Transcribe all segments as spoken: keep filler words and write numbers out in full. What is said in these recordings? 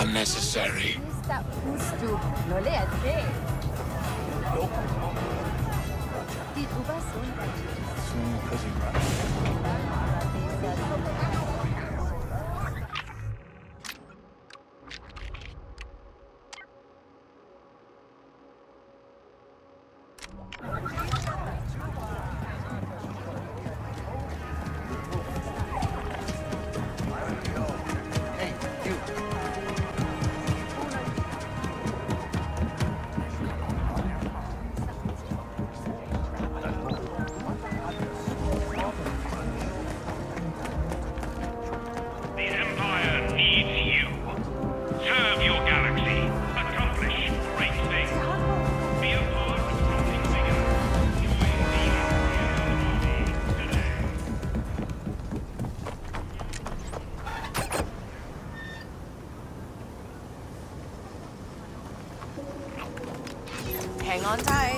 unnecessary. Hang on tight.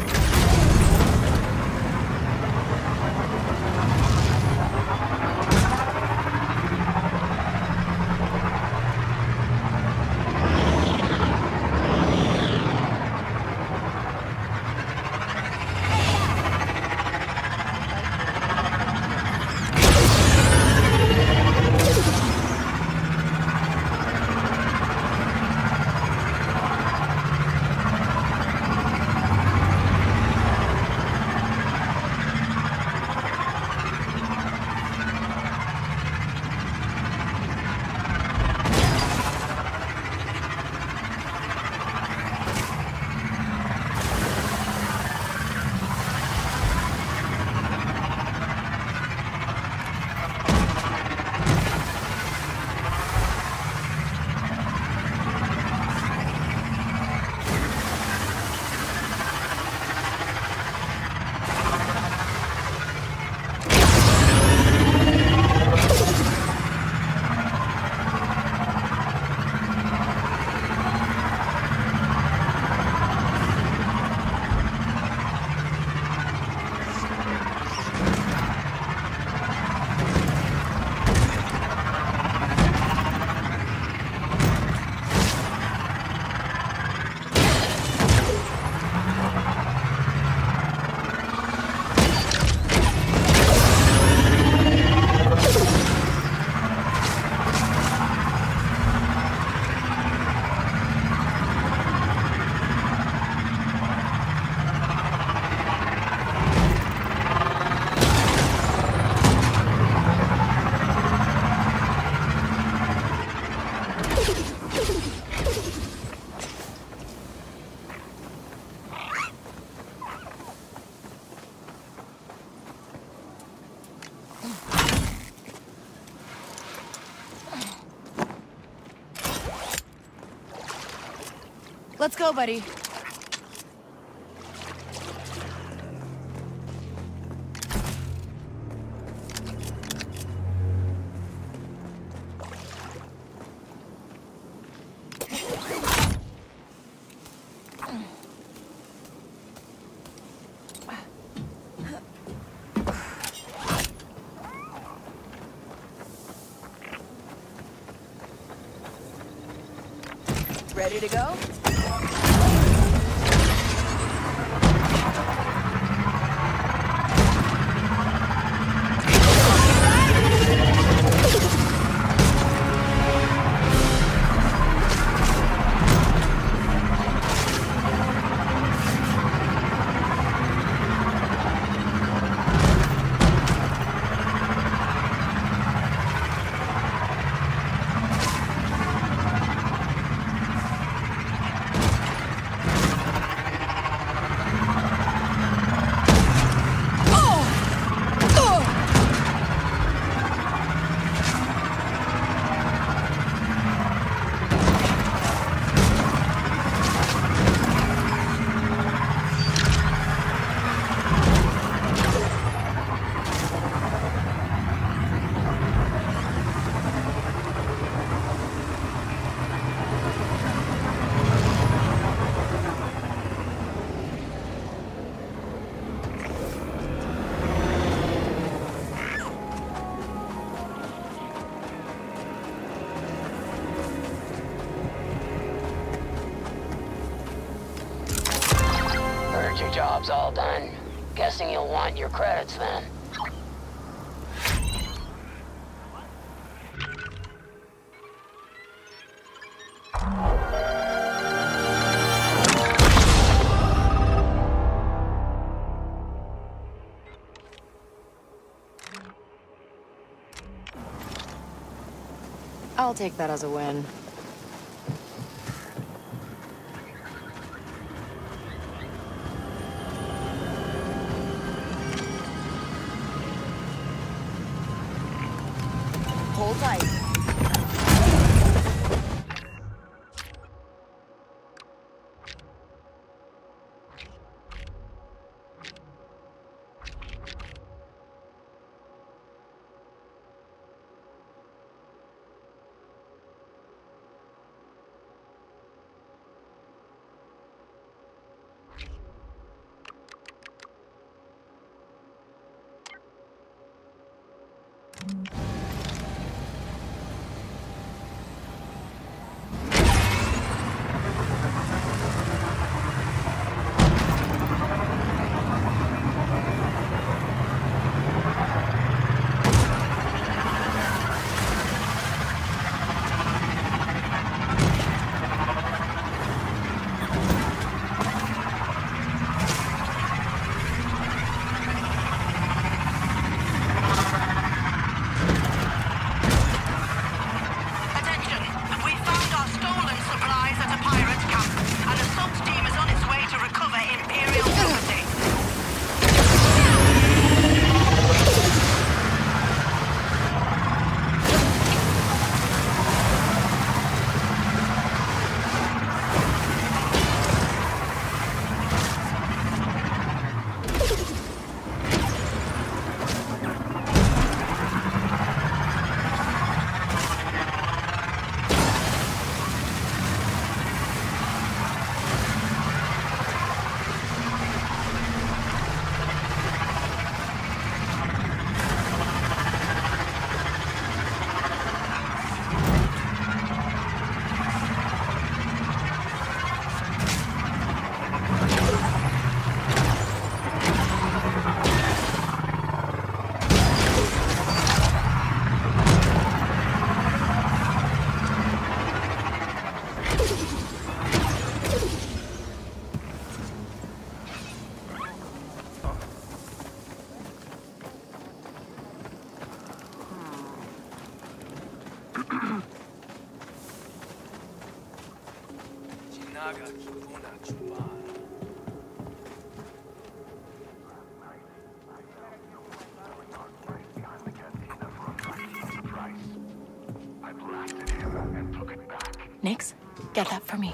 Let's go, buddy. Ready to go? your job's all done. Guessing you'll want your credits then. I'll take that as a win. Hold tight. Nix, get that for me.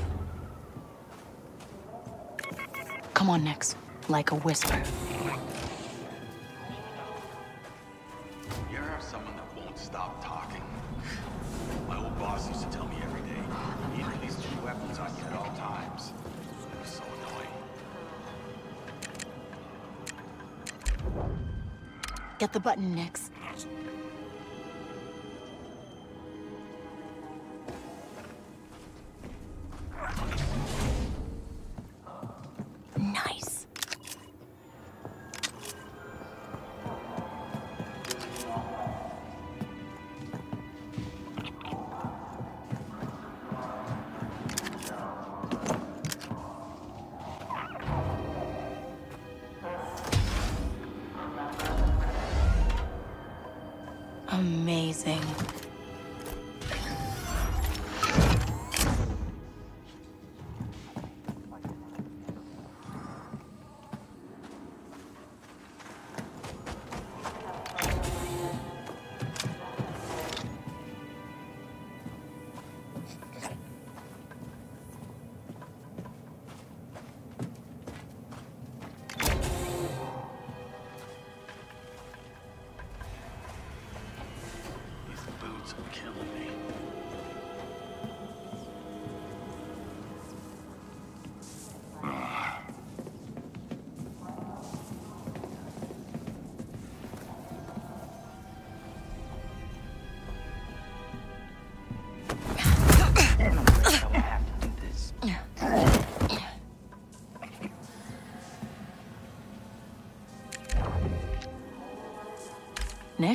Come on, Nix. Like a whisper. You're someone that won't stop talking. My old boss used to tell me every day, you need at least two weapons on you at all times. It was so annoying. Get the button, Nix. Nice. Amazing.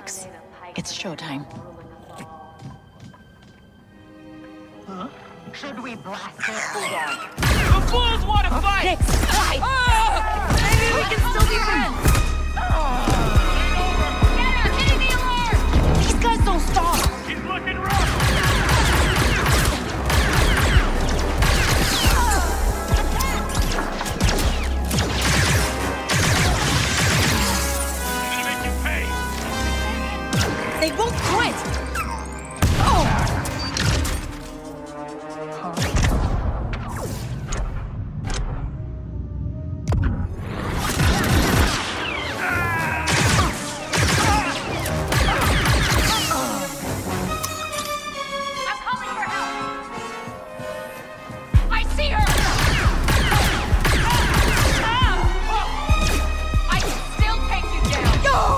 Nix, it's showtime. Huh? Should we blast it? Hold on. The fools want to fight! Nix, fight! Ah! Maybe we can still be friends! Get her! Hitting the alarm! These guys don't stop! He's looking rough! Make you pay! They won't quit! Oh! I'm calling for help! I see her! I can still take you down!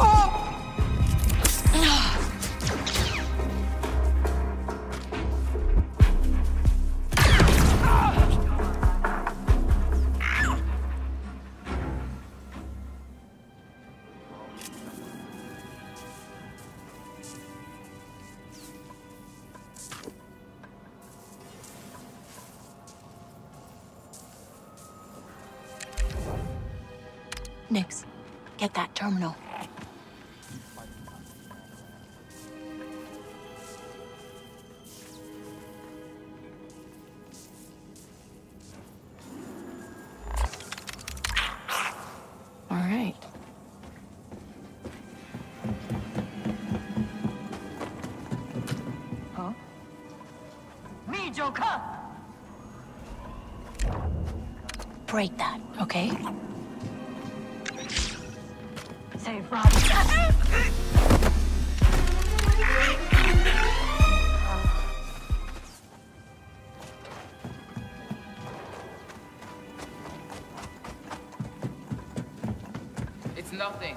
Nix, get that terminal. All right. Huh? Me, Joker! Break that, okay? Save Robbie. It's nothing.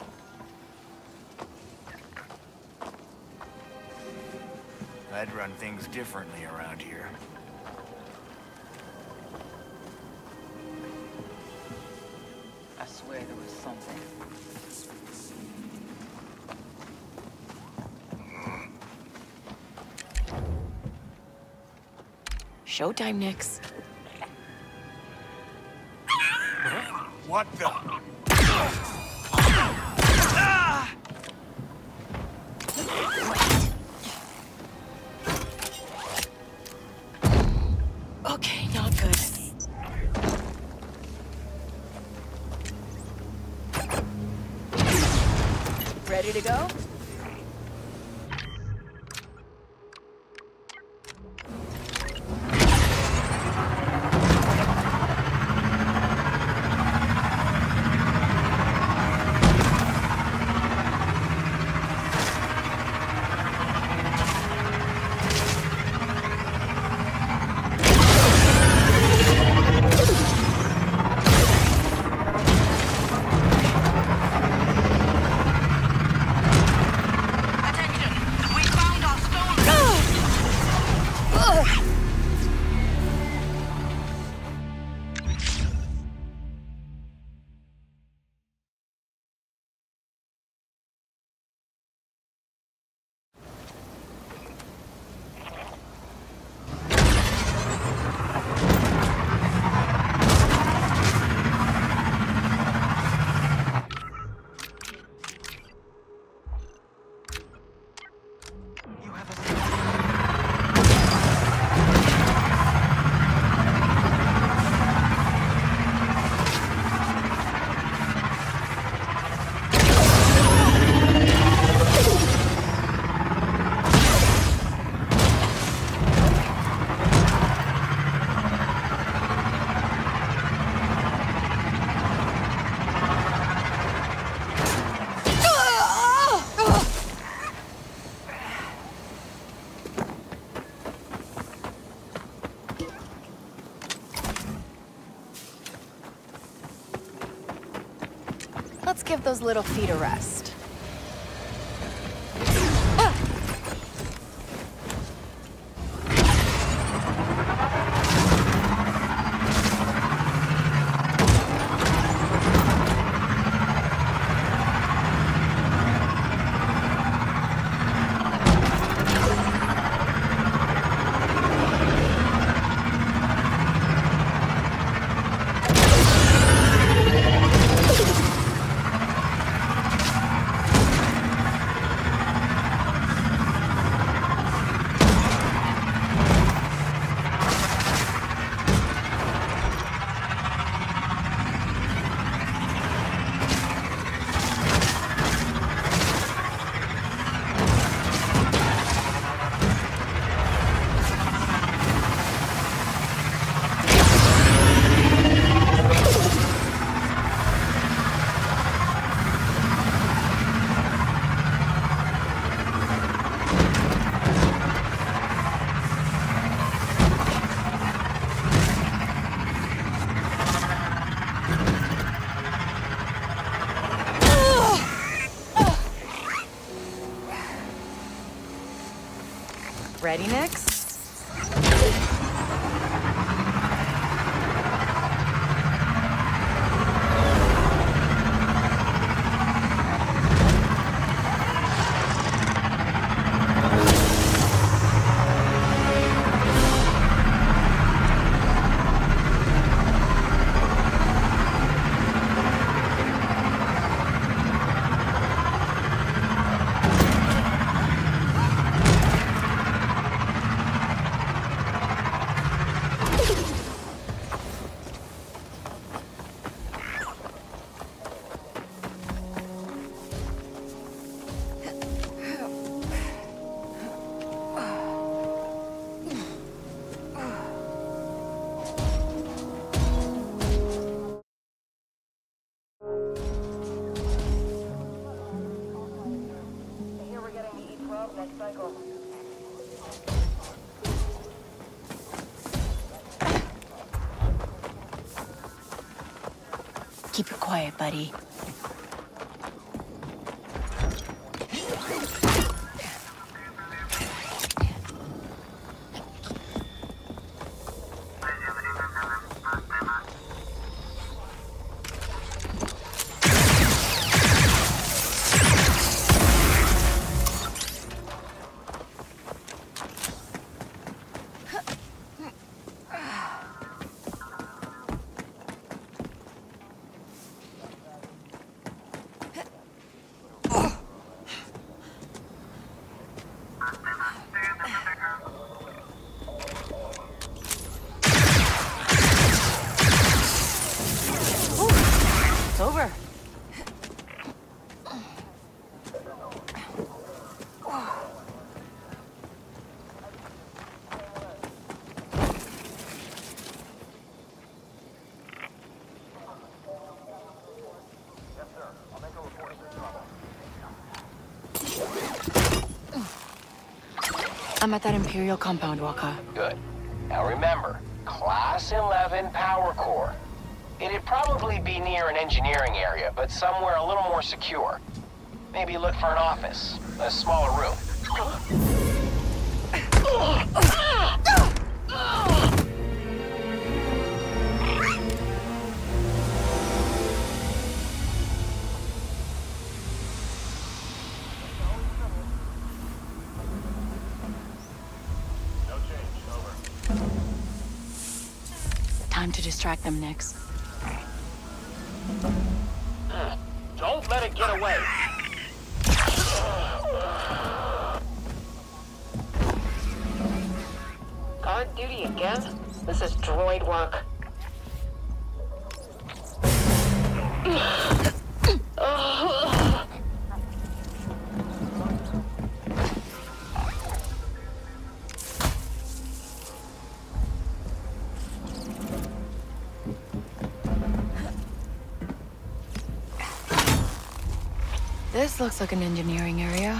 I'd run things differently around here. I swear there was something. Showtime, Nix. What the? Okay, not good. Ready to go? Let's give those little feet a rest. Ready, Nix? Keep it quiet, buddy. It's over. I'm at that Imperial compound, Walker. Good. Now remember, Class eleven Power Core. It'd probably be near an engineering area, but somewhere a little more secure. Maybe look for an office, a smaller room. Time to distract them, Nix. Don't let it get away. On duty again? This is droid work. This looks like an engineering area.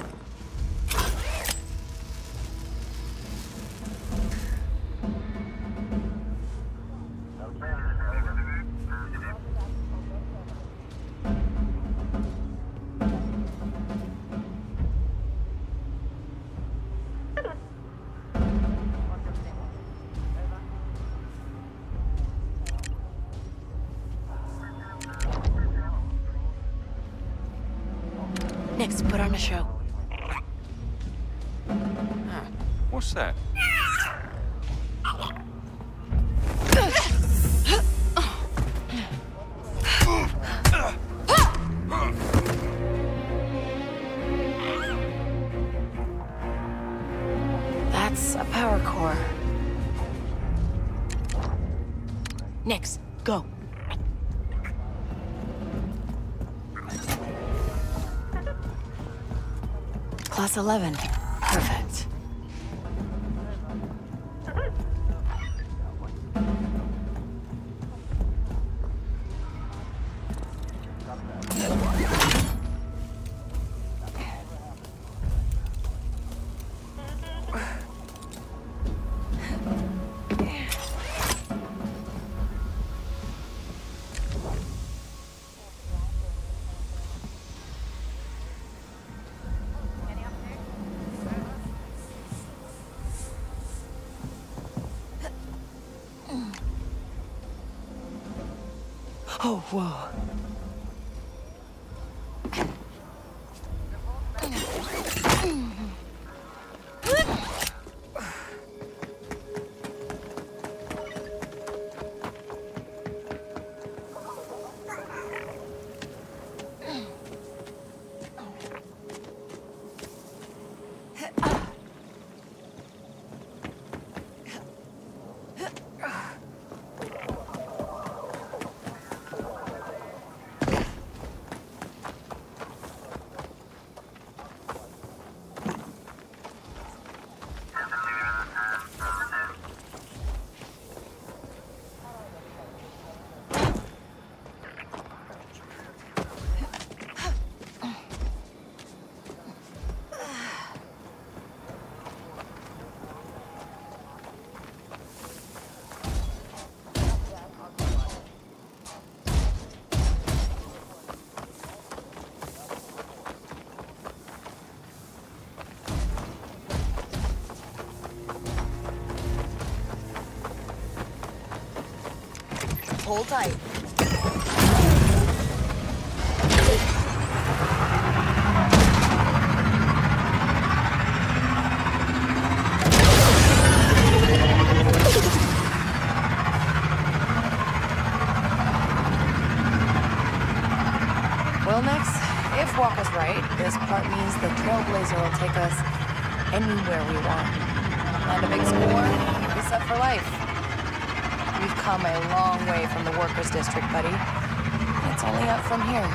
Nix, put on a show. What's that? That's a power core. Nix, go. Class eleven. Perfect. Oh, whoa. Hold tight. Well, Nix, if Walker's right, this part means the Trailblazer will take us anywhere we want. And a big score, we'll be set for life. We've come a long way from the Workers' District, buddy. It's only up from here.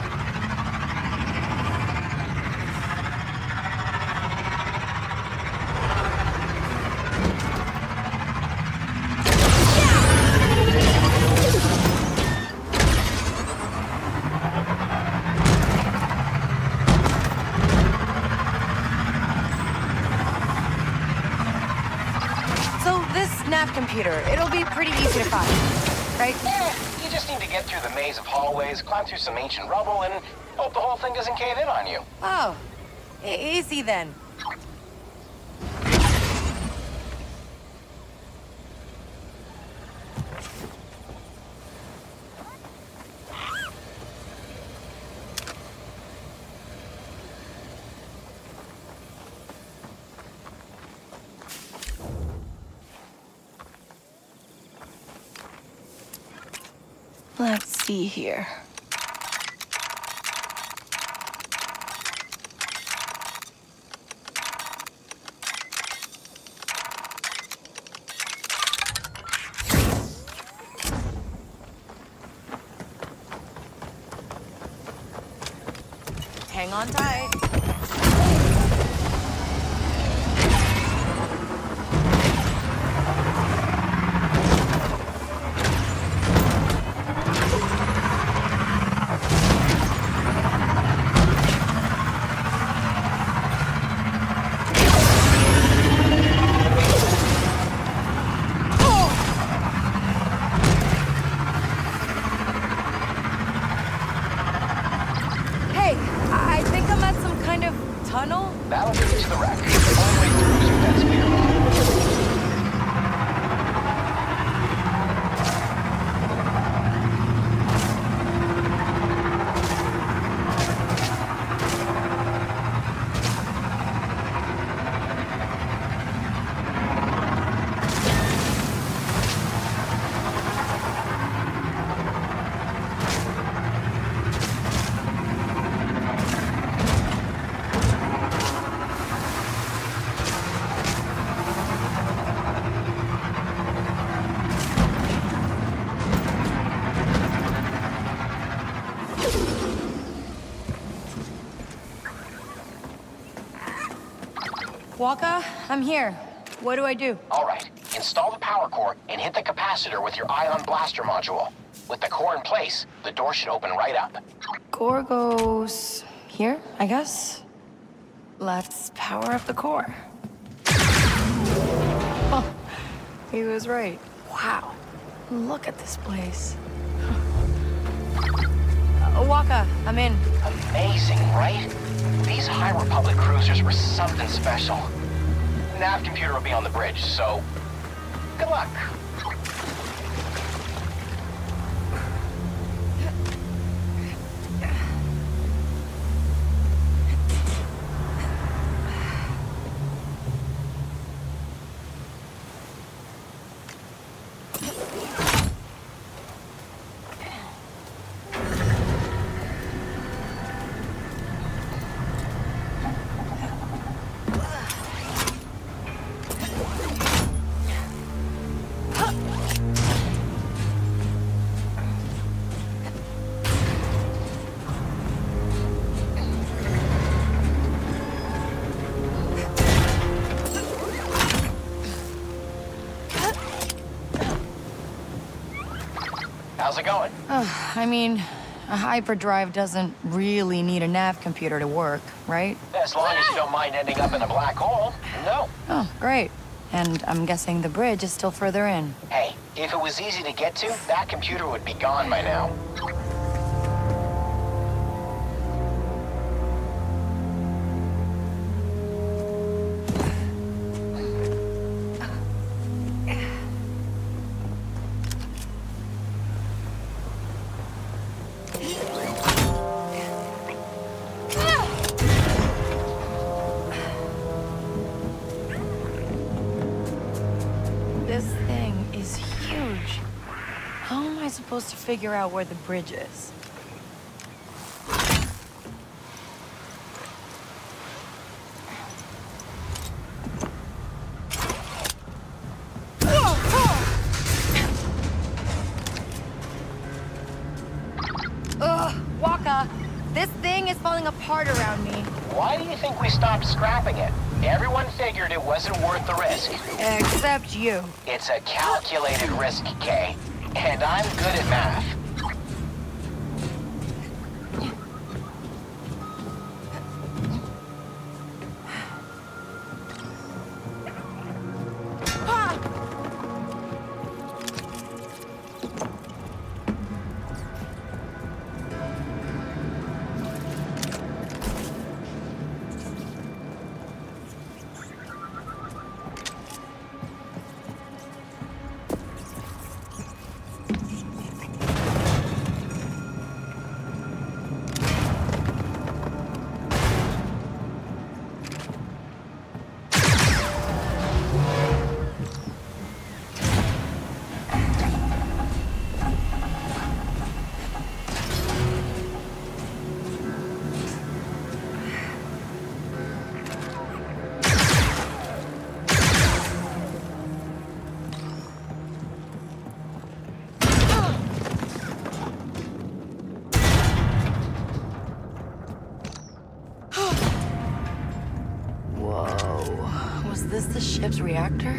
Computer. It'll be pretty easy to find, right? Eh, you just need to get through the maze of hallways, climb through some ancient rubble, and hope the whole thing doesn't cave in on you. Oh, e- easy then. Let's see here. Hang on tight. That'll get you to the wreck. The only way through is with that spear. Walker, I'm here. What do I do? All right. Install the power core and hit the capacitor with your ion blaster module. With the core in place, the door should open right up. Core goes here, I guess. Let's power up the core. Oh, he was right. Wow. Look at this place. uh, Walker, I'm in. Amazing, right? These High Republic cruisers were something special. Nav computer will be on the bridge, so good luck. How's it going? Uh, I mean, a hyperdrive doesn't really need a nav computer to work, right? As long as you don't mind ending up in a black hole, no. Oh, great. And I'm guessing the bridge is still further in. Hey, if it was easy to get to, that computer would be gone by now. This thing is huge. How am I supposed to figure out where the bridge is? Ugh, Waka, this thing is falling apart around me. Why do you think we stopped scrapping it? Everyone figured it wasn't worth the risk. Except you. It's a calculated risk, Kay. And I'm good at math. Was this the ship's reactor?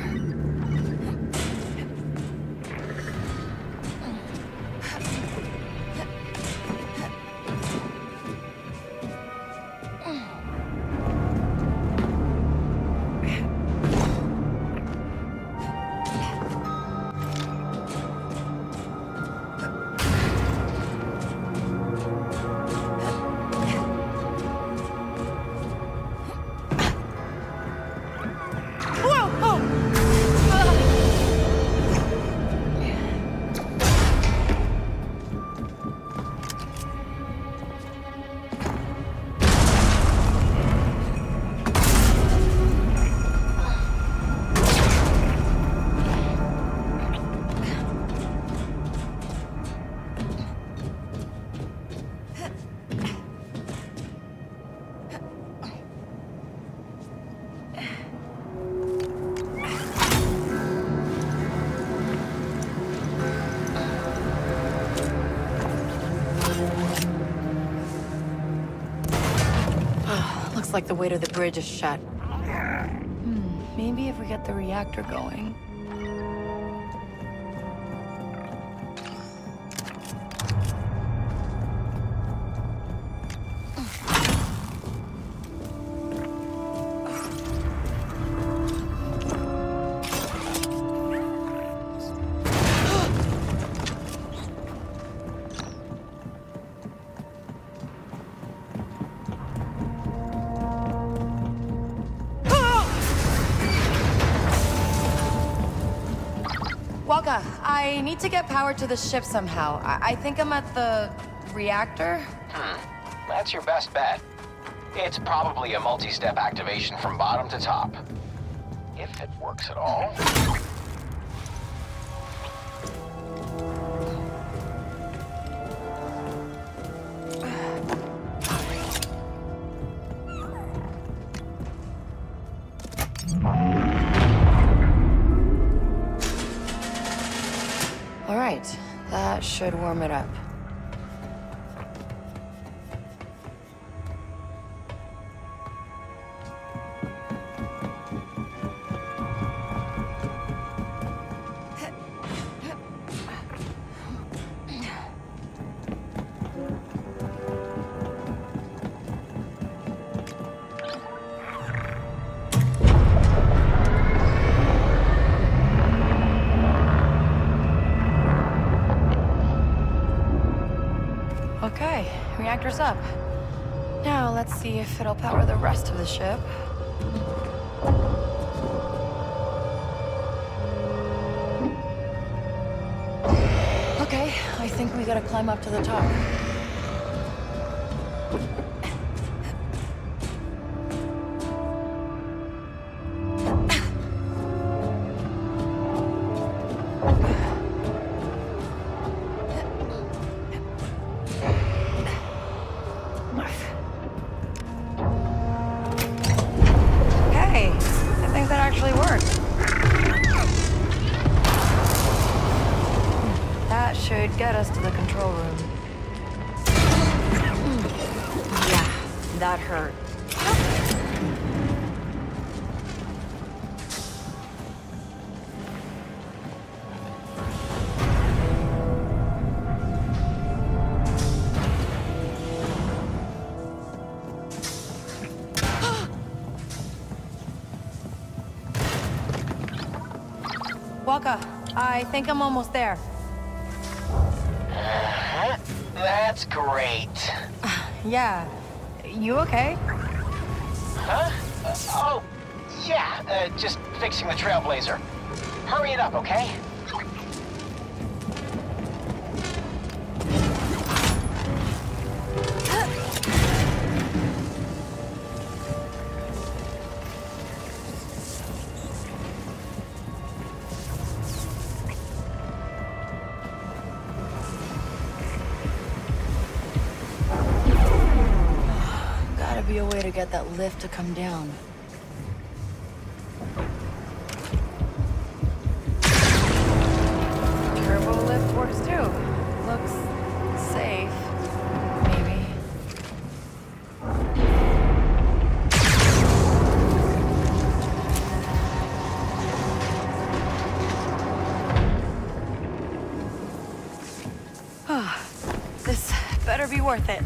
Looks like the way to the bridge is shut. Hmm, maybe if we get the reactor going. Waka, I need to get power to the ship somehow. I, I think I'm at the reactor? Hmm, that's your best bet. It's probably a multi-step activation from bottom to top. If it works at all. All right, that should warm it up. Okay, reactor's up. Now let's see if it'll power the rest of the ship. Okay, I think we gotta climb up to the top. Get us to the control room. Yeah, that hurt. Walker, I think I'm almost there. That's great. Yeah. You okay? Huh? Uh, oh, yeah. Uh, just fixing the Trailblazer. Hurry it up, okay? Be a way to get that lift to come down. Turbo lift works too. Looks safe. Maybe. This better be worth it.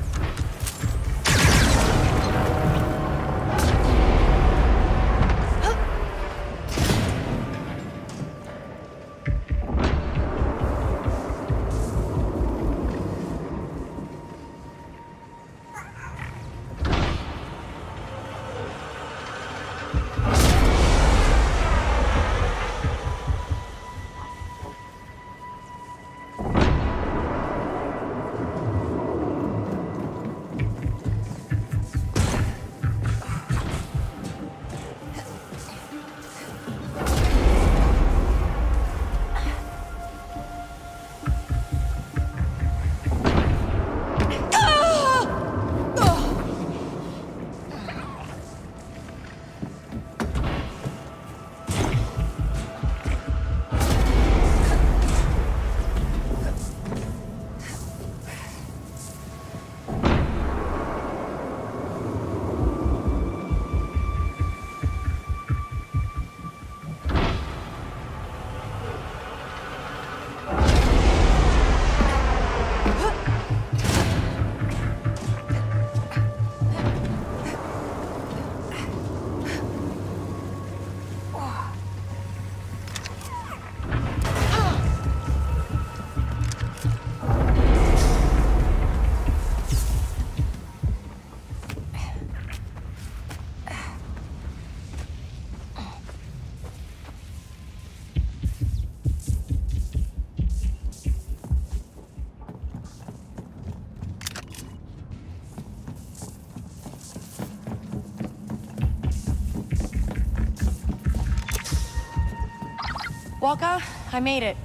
Walker, I made it.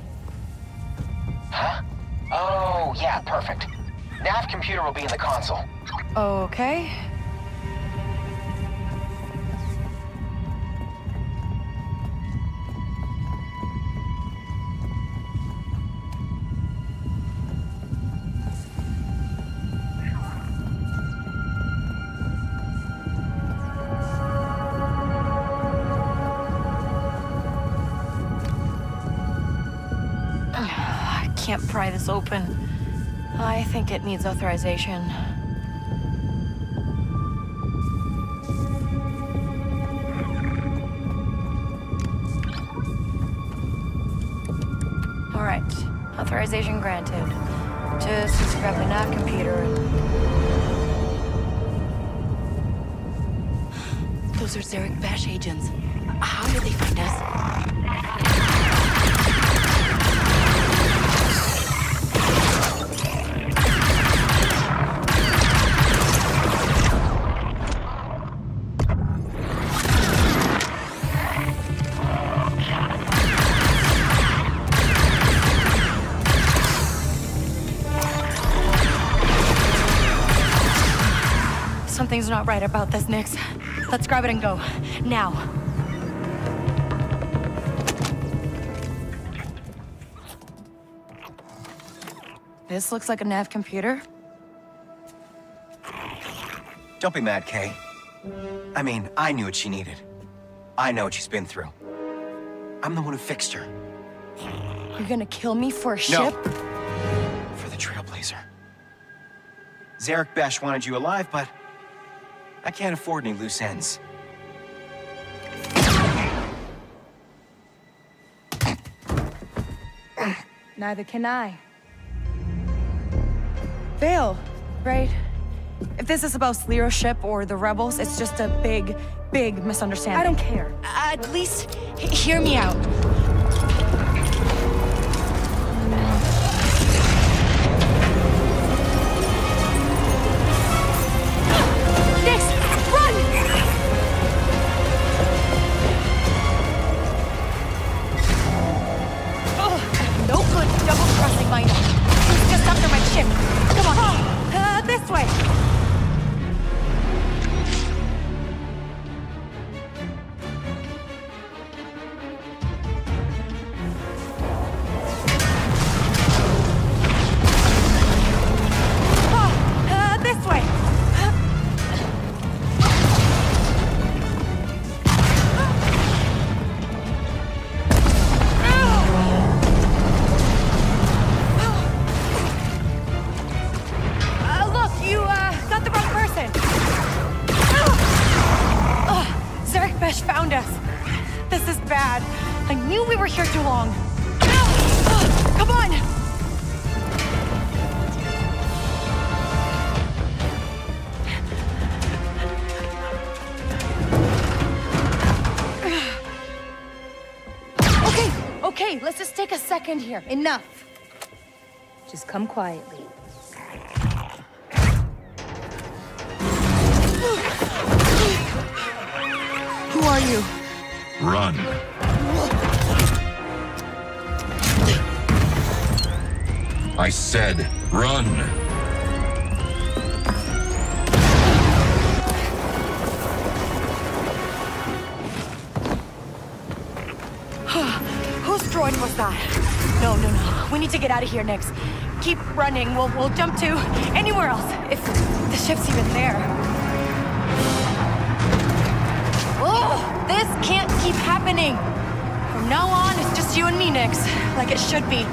Huh? Oh, yeah, perfect. Nav computer will be in the console. Okay. Can't pry this open. I think it needs authorization. All right, authorization granted. scientists, just grab the nav computer. Those are Zarek Bash agents. How did they find us? Something's not right about this, Nix. Let's grab it and go. Now. This looks like a nav computer. Don't be mad, Kay. I mean, I knew what she needed. I know what she's been through. I'm the one who fixed her. You're gonna kill me for a No. ship? For the Trailblazer. Zarek Besh wanted you alive, but I can't afford any loose ends. Neither can I. Vale, right? If this is about Lero's ship or the rebels, it's just a big, big misunderstanding. I don't care. At least, h- hear me out. Nix, run! Ugh, no good double-crossing my own. He's just after my ship. Come on, uh, this way. Uh, this way. Uh, look, you, uh, got the wrong person. Uh, Zarek Besh found us. This is bad. I knew we were here too long. Uh, come on! Okay, okay, let's just take a second here. Enough. Just come quietly. Who are you? Run. I said, run. Whose droid was that? No, no, no. We need to get out of here, Nix. Keep running. We'll we'll jump to anywhere else if the ship's even there. Oh, this can't keep happening. From now on, it's just you and me, Nix, like it should be.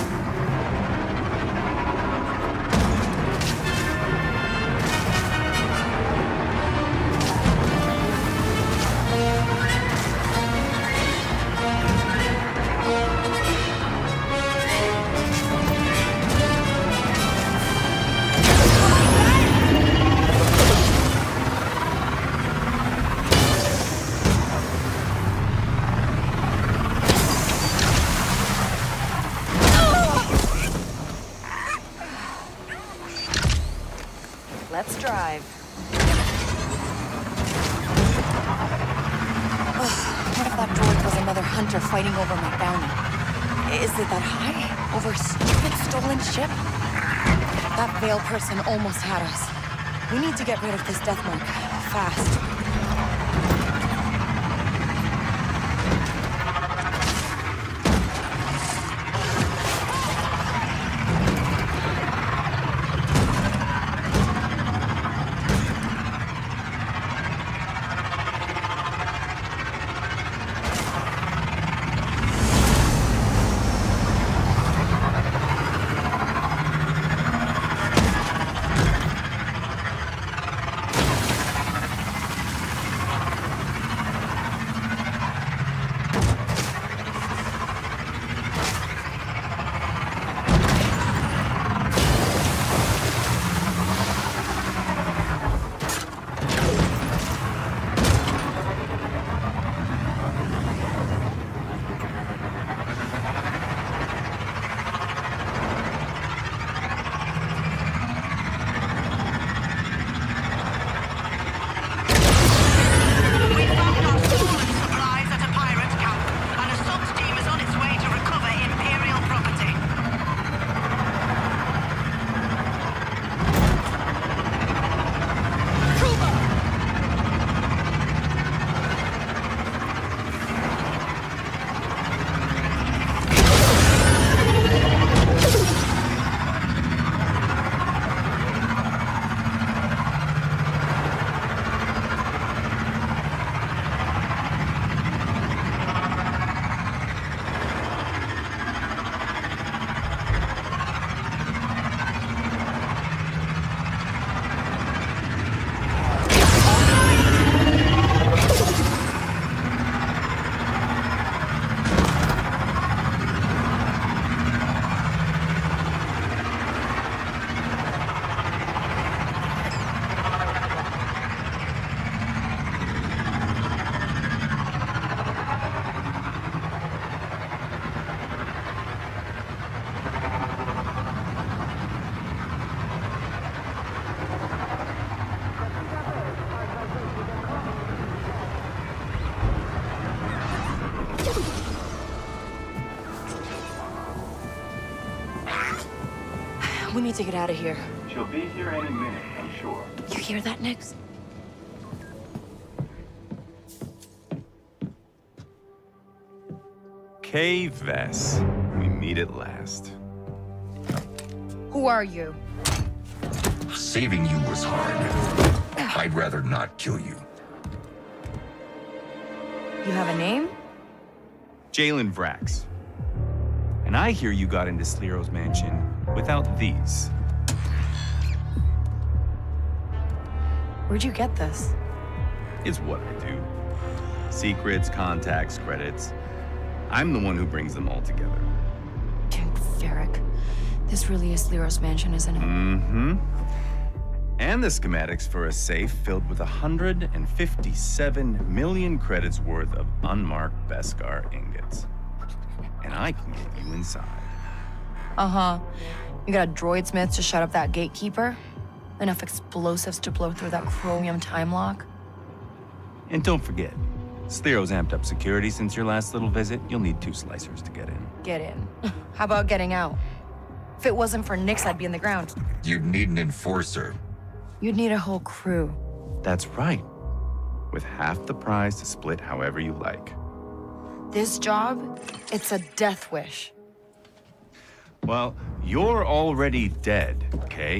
Let's drive. Ugh, what if that droid was another hunter fighting over my bounty? Is it that high? Over a stupid stolen ship? That Vale person almost had us. We need to get rid of this death mark. Fast. We need to get out of here. She'll be here any minute, I'm sure. You hear that, Nix? Kay Vess. We meet at last. Who are you? Saving you was hard. I'd rather not kill you. You have a name? Jalen Vrax. And I hear you got into Sliro's mansion without these. Where'd you get this? Is what I do. Secrets, contacts, credits. I'm the one who brings them all together. Dude, Varric. This really is Sliro's mansion, isn't it? Mm-hmm. And the schematics for a safe filled with one hundred fifty-seven million credits worth of unmarked Beskar ingots. And I can get you inside. Uh-huh. You got a droid smith to shut up that gatekeeper? Enough explosives to blow through that chromium time lock? And don't forget, Sliro's amped up security since your last little visit. You'll need two slicers to get in. Get in. How about getting out? If it wasn't for Nix, I'd be in the ground. You'd need an enforcer. You'd need a whole crew. That's right. With half the prize to split however you like. This job, it's a death wish. Well, you're already dead, Kay.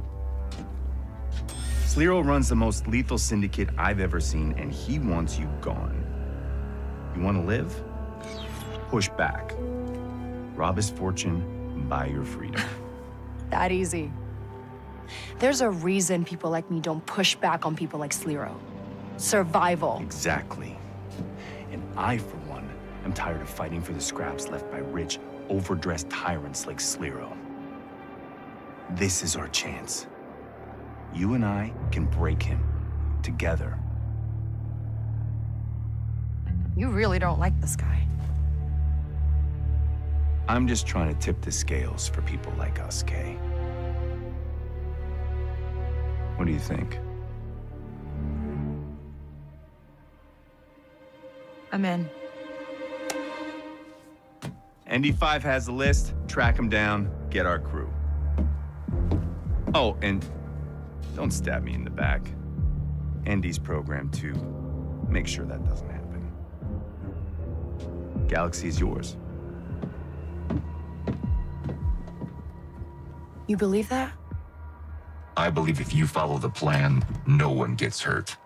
Sliro runs the most lethal syndicate I've ever seen, and he wants you gone. You want to live? Push back. Rob his fortune, buy your freedom. That easy. There's a reason people like me don't push back on people like Sliro. Survival. Exactly. And I, for one, am tired of fighting for the scraps left by rich, overdressed tyrants like Sliro. This is our chance. You and I can break him together. You really don't like this guy. I'm just trying to tip the scales for people like us, Kay. What do you think? I'm in. N D five has the list. Track him down. Get our crew. Oh, and don't stab me in the back. Andy's programmed to make sure that doesn't happen. Galaxy's yours. You believe that? I believe if you follow the plan, no one gets hurt.